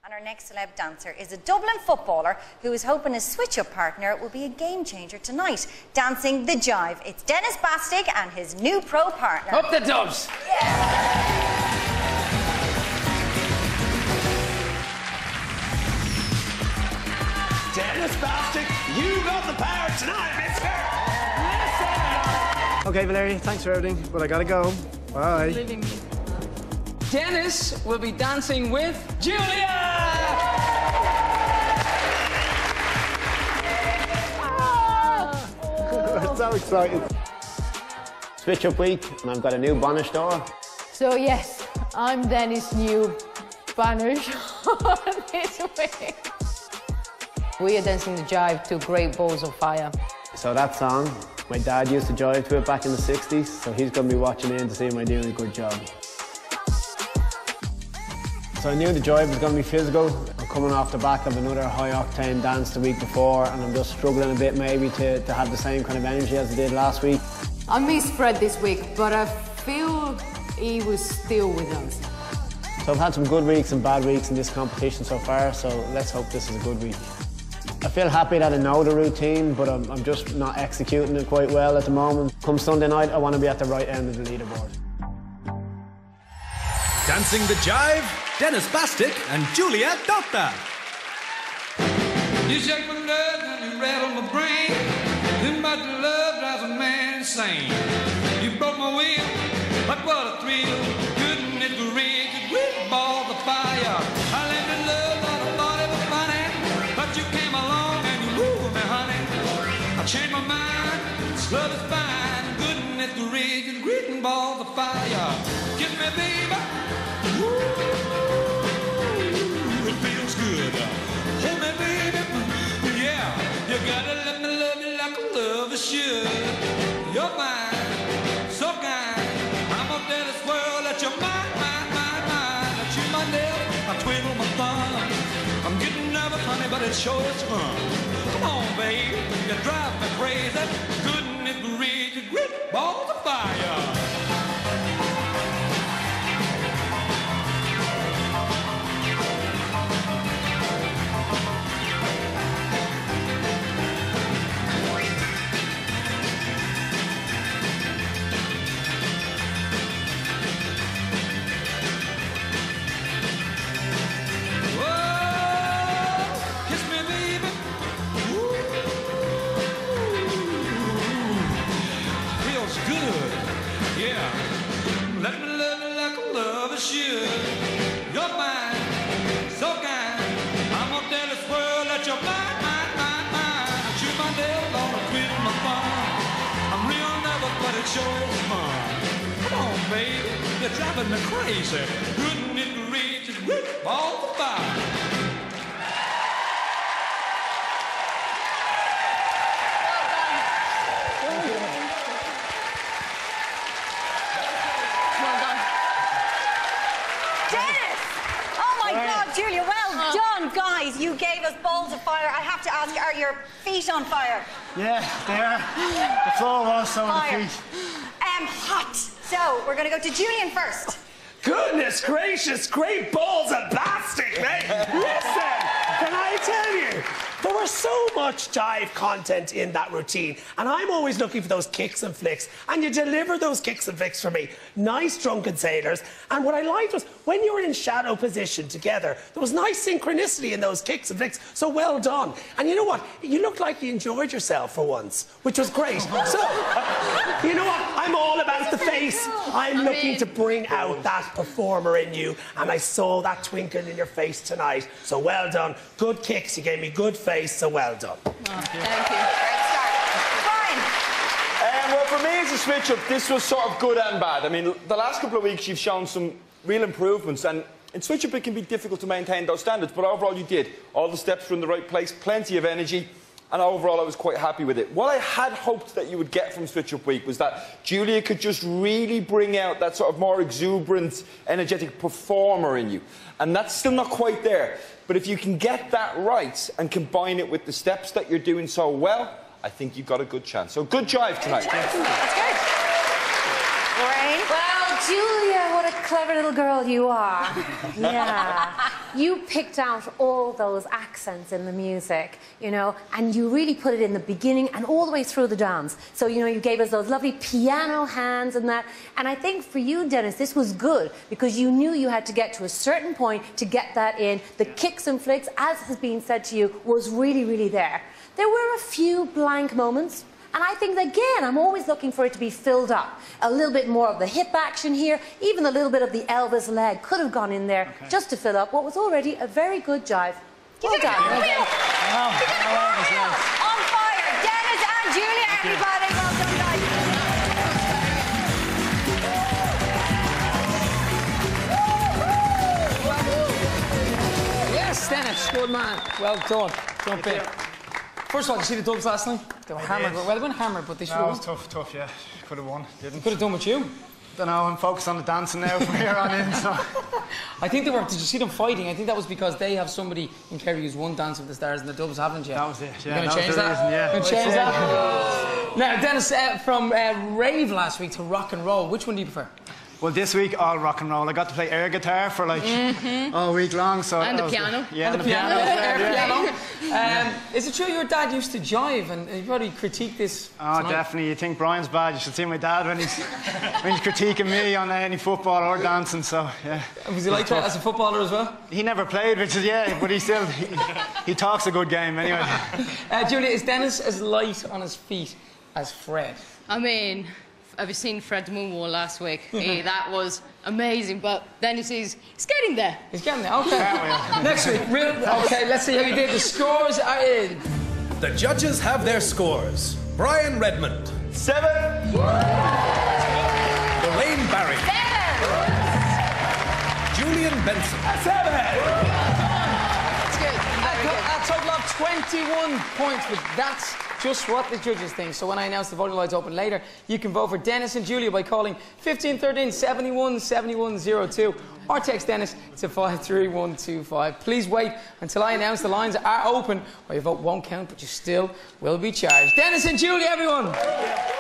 And our next celeb dancer is a Dublin footballer who is hoping his switch-up partner will be a game-changer tonight, dancing the Jive. It's Denis and his new pro partner. Up the Dubs! Yeah. Denis, you got the power tonight, mister! Listen! Okay, Valerie, thanks for everything, but I gotta go. Bye. Leaving me. Denis will be dancing with Giulia! I'm so excited. Switch up week, and I've got a new bonnet store. So yes, I'm Denis' new banner this week. We are dancing the Jive to Great Balls of Fire. So that song, my dad used to jive to it back in the 60s, so he's going to be watching in to see am I doing a good job. So I knew the Jive was going to be physical. I'm coming off the back of another high-octane dance the week before, and I'm just struggling a bit maybe to have the same kind of energy as I did last week. I missed Fred this week, but I feel he was still with us. So I've had some good weeks and bad weeks in this competition so far, so let's hope this is a good week. I feel happy that I know the routine, but I'm just not executing it quite well at the moment. Come Sunday night, I want to be at the right end of the leaderboard. Dancing the Jive, Denis and Giulia. You shake my nerves and you rattle my brain. Too much love drives a man insane. You broke my will, but what a thrill. Couldn't it rig with balls of fire? I left in love, but I thought it was funny. But you came along and you wooed me, honey. I changed my mind, this love is fine. Couldn't it rig with balls of fire? Kiss me, baby. Ooh, it feels good. Hold me, baby. Yeah, you gotta let me love you like a lover should. You're mine, so kind. I'm gonna tell this world that you're mine, mine, mine, mine. I chew my nails, I twiddle my thumb. I'm getting nervous, honey, but it sure is fun. Come on, baby, you drive me crazy. Couldn't it reach a great balls of fire? Let me love you like a lover should. You're mine, so kind. I'm gonna tell this world that you're mine, mine, mine, mine. I chew my nails on a twiddle my thumb. I'm real nervous, but it sure is fun. Come on, baby, you're driving me crazy. Couldn't it reach it with all the fire? Giulia, well done, guys. You gave us balls of fire. I have to ask, are your feet on fire? Yeah, they are. The floor was, so are the feet. Hot. So, we're going to go to Julian first. Goodness gracious, great balls of plastic, mate! Listen, can I tell you, there was so much Jive content in that routine, and I'm always looking for those kicks and flicks, and you deliver those kicks and flicks for me. Nice drunken sailors, and what I liked was when you were in shadow position together, there was nice synchronicity in those kicks and flicks, so well done. And you know what? You looked like you enjoyed yourself for once, which was great. So, you know what? I'm all about the face. I'm looking to bring out that performer in you, and I saw that twinkle in your face tonight, so well done. Good kicks, you gave me good face, so well done. Thank you. Great start. Fine. Well, for me as a switch-up, this was sort of good and bad. I mean, the last couple of weeks you've shown some real improvements, and in switch-up it can be difficult to maintain those standards, but overall you did. All the steps were in the right place, plenty of energy, and overall I was quite happy with it. What I had hoped that you would get from Switch Up Week was that Giulia could just really bring out that sort of more exuberant, energetic performer in you. And that's still not quite there. But if you can get that right and combine it with the steps that you're doing so well, I think you've got a good chance. So good Jive tonight. That's good. Lorraine? Well Giulia, what a clever little girl you are. Yeah. You picked out all those accents in the music, you know, and you really put it in the beginning and all the way through the dance. So, you know, you gave us those lovely piano hands and that. And I think for you, Denis, this was good because you knew you had to get to a certain point to get that in. The kicks and flicks, as has been said to you, was really, really there. There were a few blank moments. And I think, again, I'm always looking for it to be filled up. A little bit more of the hip action here, even a little bit of the Elvis leg could have gone in there just to fill up what was already a very good jive. Well done. On fire. Denis and Giulia, everybody. Welcome, guys. Yes, Denis, good man. Well done. Jump in. First of all, did you see the dubs last night? They were hammered. Well, they weren't hammered, but they should have won. It was tough, yeah. Could have won. Didn't. Could have done with you. Don't know, I'm focused on the dancing now from here on in, so... I think they were... Did you see them fighting? I think that was because they have somebody in Kerry who's won Dance with the Stars and the Dubs haven't yet. That was it, yeah. You're going to change that? Yeah. Going to change that? Now, Denis, from rave last week to rock and roll, which one do you prefer? Well, this week, all rock and roll. I got to play air guitar for like all week long. So and the piano. Yeah, and the piano. Air piano. Is it true your dad used to jive and you probably critique this tonight? Definitely. You think Brian's bad, you should see my dad when he's critiquing me on any football or dancing, so yeah. Was he like that as a footballer as well? He never played, which is, but he still, he talks a good game anyway. Julia, is Denis as light on his feet as Fred? I mean, have you seen Fred's moonwalk last week? That was amazing, but Denis is getting there. He's getting there, okay. Next week, okay, let's see how you did. The scores are in. The judges have their scores. Brian Redmond. 7. Lorraine Barry. 7. Julian Benson. 7. That's good. A total of 21 points, but that's just what the judges think. So when I announce the voting lines open later, you can vote for Denis and Giulia by calling 1513 71 7102 or text Denis to 53125. Please wait until I announce the lines are open, or your vote won't count, but you still will be charged. Denis and Giulia, everyone!